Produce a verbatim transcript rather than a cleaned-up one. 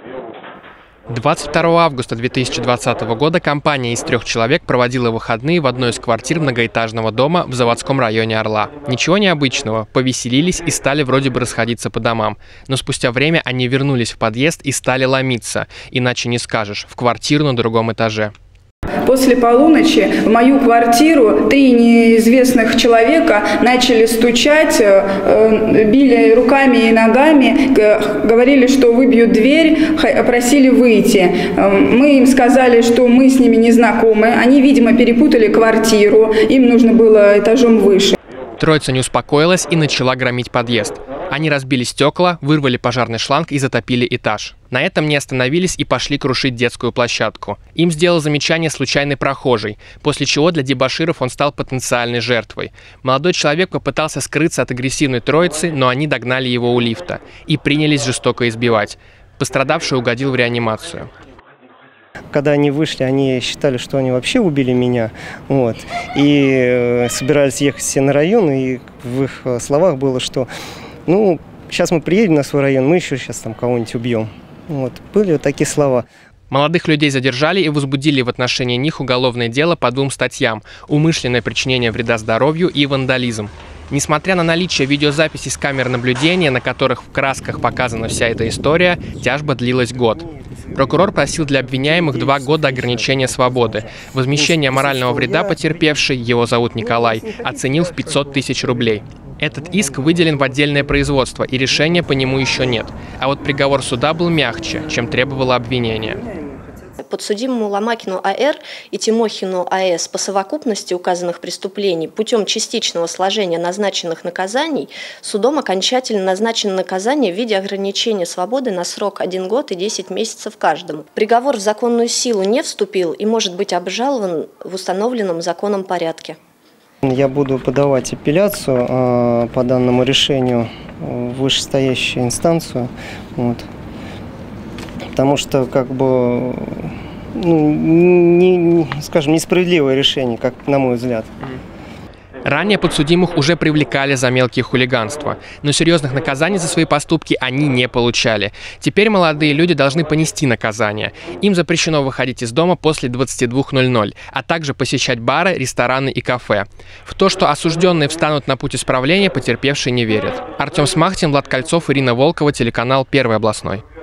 двадцать второго августа две тысячи двадцатого года компания из трех человек проводила выходные в одной из квартир многоэтажного дома в заводском районе Орла. Ничего необычного, повеселились и стали вроде бы расходиться по домам. Но спустя время они вернулись в подъезд и стали ломиться, иначе не скажешь, в квартиру на другом этаже. После полуночи в мою квартиру три неизвестных человека начали стучать, били руками и ногами, говорили, что выбьют дверь, просили выйти. Мы им сказали, что мы с ними не знакомы. Они, видимо, перепутали квартиру, им нужно было этажом выше. Троица не успокоилась и начала громить подъезд. Они разбили стекла, вырвали пожарный шланг и затопили этаж. На этом не остановились и пошли крушить детскую площадку. Им сделал замечание случайный прохожий, после чего для дебоширов он стал потенциальной жертвой. Молодой человек попытался скрыться от агрессивной троицы, но они догнали его у лифта и принялись жестоко избивать. Пострадавший угодил в реанимацию. Когда они вышли, они считали, что они вообще убили меня, вот, и э, собирались ехать все на район, и в их словах было, что, ну, сейчас мы приедем на свой район, мы еще сейчас там кого-нибудь убьем. Вот, были вот такие слова. Молодых людей задержали и возбудили в отношении них уголовное дело по двум статьям – умышленное причинение вреда здоровью и вандализм. Несмотря на наличие видеозаписей с камер наблюдения, на которых в красках показана вся эта история, тяжба длилась год. Прокурор просил для обвиняемых два года ограничения свободы. Возмещение морального вреда потерпевшей, его зовут Николай, оценил в пятьсот тысяч рублей. Этот иск выделен в отдельное производство, и решения по нему еще нет. А вот приговор суда был мягче, чем требовало обвинение. Подсудимому Ломакину А.Р. и Тимохину А.С. по совокупности указанных преступлений путем частичного сложения назначенных наказаний судом окончательно назначено наказание в виде ограничения свободы на срок один год и десять месяцев каждому. Приговор в законную силу не вступил и может быть обжалован в установленном законом порядке. Я буду подавать апелляцию э, по данному решению в вышестоящую инстанцию, вот, потому что, как бы, ну, не, не, скажем, несправедливое решение, как на мой взгляд. Ранее подсудимых уже привлекали за мелкие хулиганства, но серьезных наказаний за свои поступки они не получали. Теперь молодые люди должны понести наказание. Им запрещено выходить из дома после двадцати двух ноль-ноль, а также посещать бары, рестораны и кафе. В то, что осужденные встанут на путь исправления, потерпевшие не верят. Артем Смахтин, Влад Кольцов, Ирина Волкова, телеканал Первый областной.